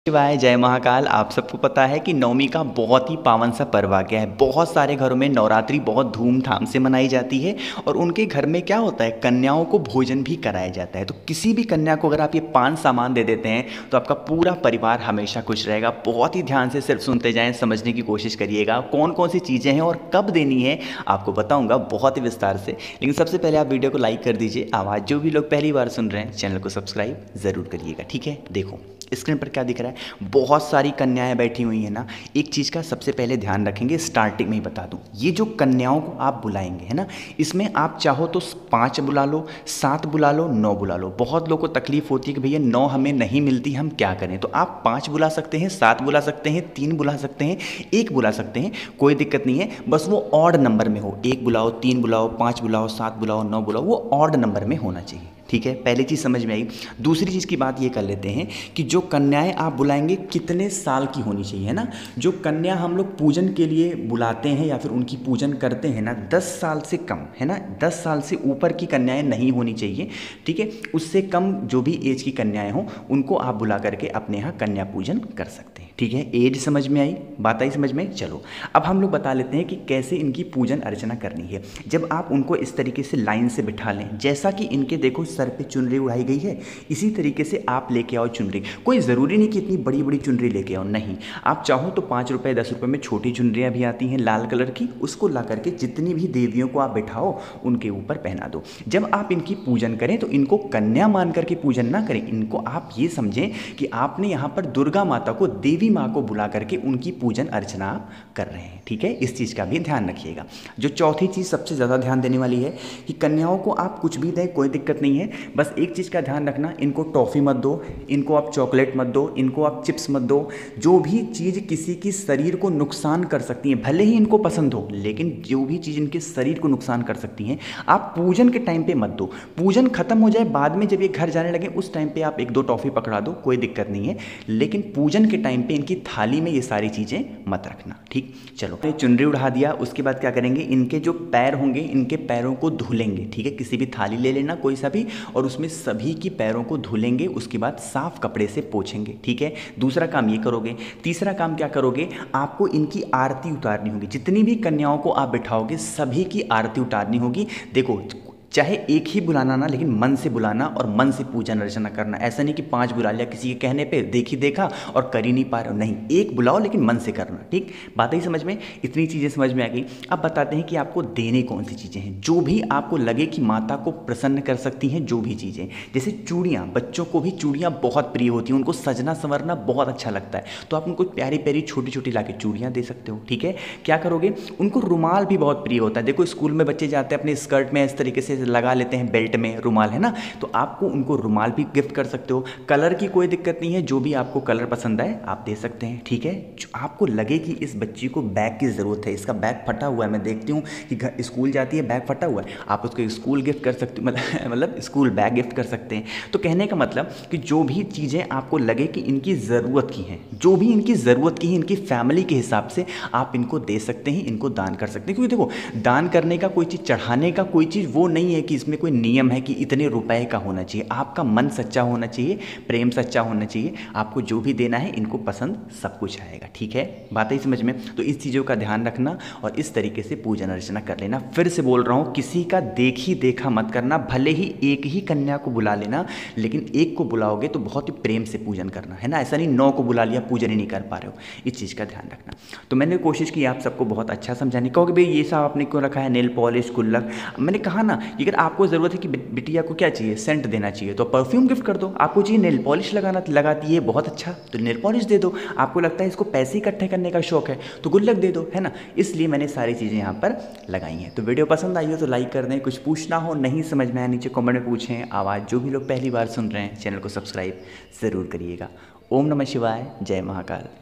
शिवाय जय महाकाल। आप सबको पता है कि नवमी का बहुत ही पावन सा पर्व आ गया है। बहुत सारे घरों में नवरात्रि बहुत धूमधाम से मनाई जाती है और उनके घर में क्या होता है, कन्याओं को भोजन भी कराया जाता है। तो किसी भी कन्या को अगर आप ये 5 सामान दे देते हैं तो आपका पूरा परिवार हमेशा खुश रहेगा। बहुत ही ध्यान से सिर्फ सुनते जाएं, समझने की कोशिश करिएगा कौन कौन सी चीज़ें हैं और कब देनी है, आपको बताऊँगा बहुत ही विस्तार से। लेकिन सबसे पहले आप वीडियो को लाइक कर दीजिए। आवाज़ जो भी लोग पहली बार सुन रहे हैं चैनल को सब्सक्राइब ज़रूर करिएगा, ठीक है। देखो स्क्रीन पर क्या दिख रहा है, बहुत सारी कन्याएं बैठी हुई हैं ना। एक चीज़ का सबसे पहले ध्यान रखेंगे, स्टार्टिंग में ही बता दूं, ये जो कन्याओं को आप बुलाएंगे है ना, इसमें आप चाहो तो 5 बुला लो, 7 बुला लो, 9 बुला लो। बहुत लोगों को तकलीफ होती है कि भैया 9 हमें नहीं मिलती, हम क्या करें। तो आप 5 बुला सकते हैं, 7 बुला सकते हैं, 3 बुला सकते हैं, 1 बुला सकते हैं, कोई दिक्कत नहीं है। बस वो ऑड नंबर में हो, 1 बुलाओ, 3 बुलाओ, 5 बुलाओ, 7 बुलाओ, 9 बुलाओ, वो ऑड नंबर में होना चाहिए, ठीक है। पहली चीज़ समझ में आई। दूसरी चीज़ की बात ये कर लेते हैं कि जो कन्याएं आप बुलाएंगे कितने साल की होनी चाहिए, है ना। जो कन्या हम लोग पूजन के लिए बुलाते हैं या फिर उनकी पूजन करते हैं ना, 10 साल से कम, है ना, 10 साल से ऊपर की कन्याएं नहीं होनी चाहिए, ठीक है। उससे कम जो भी एज की कन्याएं हों उनको आप बुला करके अपने यहाँ कन्या पूजन कर सकते हैं, ठीक है। एज समझ में आई, बात आई समझ में। चलो अब हम लोग बता लेते हैं कि कैसे इनकी पूजन अर्चना करनी है। जब आप उनको इस तरीके से लाइन से बिठा लें, जैसा कि इनके देखो सर पे चुनरी उड़ाई गई है, इसी तरीके से आप लेके आओ चुनरी। कोई ज़रूरी नहीं कि इतनी बड़ी बड़ी चुनरी लेके आओ, नहीं। आप चाहो तो 5 रुपये 10 रुपये में छोटी चुनरियाँ भी आती हैं लाल कलर की, उसको ला करके जितनी भी देवियों को आप बिठाओ उनके ऊपर पहना दो। जब आप इनकी पूजन करें तो इनको कन्या मान करके पूजन ना करें, इनको आप ये समझें कि आपने यहाँ पर दुर्गा माता को, देवी माँ को बुला करके उनकी पूजन अर्चना आप कर रहे हैं, ठीक है। इस चीज़ का भी ध्यान रखिएगा। जो चौथी चीज़ सबसे ज़्यादा ध्यान देने वाली है कि कन्याओं को आप कुछ भी दें, कोई दिक्कत नहीं है। बस एक चीज़ का ध्यान रखना, इनको टॉफ़ी मत दो, इनको आप चॉकलेट मत दो, इनको आप चिप्स मत दो। जो भी चीज़ किसी की शरीर को नुकसान कर सकती है, भले ही इनको पसंद हो, लेकिन जो भी चीज़ इनके शरीर को नुकसान कर सकती हैं आप पूजन के टाइम पे मत दो। पूजन खत्म हो जाए, बाद में जब ये घर जाने लगे उस टाइम पे आप 1-2 टॉफ़ी पकड़ा दो, कोई दिक्कत नहीं है। लेकिन पूजन के टाइम पे इनकी थाली में ये सारी चीज़ें मत रखना, ठीक। चलो चुनरी उड़ा दिया, उसके बाद क्या करेंगे, इनके जो पैर होंगे इनके पैरों को धुलेंगे, ठीक है। किसी भी थाली ले लेना कोई सा भी, और उसमें सभी की पैरों को धुलेंगे, उसके बाद साफ कपड़े से पोंछेंगे, ठीक है। दूसरा काम ये करोगे। तीसरा काम क्या करोगे, आपको इनकी आरती उतारनी होगी। जितनी भी कन्याओं को आप बिठाओगे सभी की आरती उतारनी होगी। देखो चाहे एक ही बुलाना ना, लेकिन मन से बुलाना और मन से पूजन अर्चना करना। ऐसा नहीं कि 5 बुला लिया किसी के कहने पे, देखी देखा और कर ही नहीं पा रहे हो, नहीं। एक बुलाओ लेकिन मन से करना, ठीक। बात ही समझ में, इतनी चीज़ें समझ में आ गई। अब बताते हैं कि आपको देने कौन सी चीज़ें हैं, जो भी आपको लगे कि माता को प्रसन्न कर सकती हैं। जो भी चीज़ें जैसे चूड़ियाँ, बच्चों को भी चूड़ियाँ बहुत प्रिय होती हैं, उनको सजना संवरना बहुत अच्छा लगता है, तो आप उनको प्यारी प्यारी छोटी छोटी ला के चूड़ियाँ दे सकते हो, ठीक है। क्या करोगे, उनको रुमाल भी बहुत प्रिय होता है। देखो स्कूल में बच्चे जाते हैं अपने स्कर्ट में इस तरीके से लगा लेते हैं, बेल्ट में रुमाल, है ना, तो आपको उनको रुमाल भी गिफ्ट कर सकते हो। कलर की कोई दिक्कत नहीं है, जो भी आपको कलर पसंद आए आप दे सकते हैं, ठीक है। जो आपको लगे कि इस बच्ची को बैग की ज़रूरत है, इसका बैग फटा हुआ है, मैं देखती हूँ कि घर स्कूल जाती है बैग फटा हुआ है, आप उसको स्कूल गिफ्ट कर सकते हो, मतलब स्कूल बैग गिफ्ट कर सकते हैं। तो कहने का मतलब कि जो भी चीज़ें आपको लगे कि इनकी ज़रूरत की हैं, जो भी इनकी ज़रूरत की है, इनकी फैमिली के हिसाब से आप इनको दे सकते हैं, इनको दान कर सकते हैं। क्योंकि देखो दान करने का कोई चीज़, चढ़ाने का कोई चीज़ वो नहीं है कि इसमें कोई नियम है कि इतने रुपए का होना चाहिए। आपका मन सच्चा होना चाहिए, प्रेम सच्चा होना चाहिए। आपको जो भी देना है इनको पसंद सब कुछ आएगा, ठीक है। बात ही समझ में। तो इस चीज़ों का ध्यान रखना और इस तरीके से पूजन अर्चना कर लेना। फिर से बोल रहा हूँ, किसी का देखी देखा मत करना। भले ही एक ही कन्या को बुला लेना, लेकिन एक को बुलाओगे तो बहुत ही प्रेम से पूजन करना, है ना। ऐसा नहीं 9 को बुला लिया, पूजन ही नहीं कर पा रहे हो, इस चीज़ का ध्यान रखना। तो मैंने कोशिश की आप सबको बहुत अच्छा समझाने। कहोगे भाई ये सब आपने क्यों रखा है, नेल पॉलिश, गुल्लक। मैंने कहा ना, अगर आपको ज़रूरत है कि बिटिया को क्या चाहिए, सेंट देना चाहिए, तो परफ्यूम गिफ्ट कर दो। आपको चाहिए नेल पॉलिश लगाना, लगाती है बहुत अच्छा, तो नेल पॉलिश दे दो। आपको लगता है इसको पैसे इकट्ठे करने का शौक है तो गुल्लक दे दो, है ना। इसलिए मैंने सारी चीज़ें यहाँ पर लगाई हैं। तो वीडियो पसंद आई हो तो लाइक कर दें। कुछ पूछना हो, नहीं समझ में आया, नीचे कमेंट में पूछें। आवाज़ जो भी लोग पहली बार सुन रहे हैं चैनल को सब्सक्राइब ज़रूर करिएगा। ओम नमः शिवाय, जय महाकाल।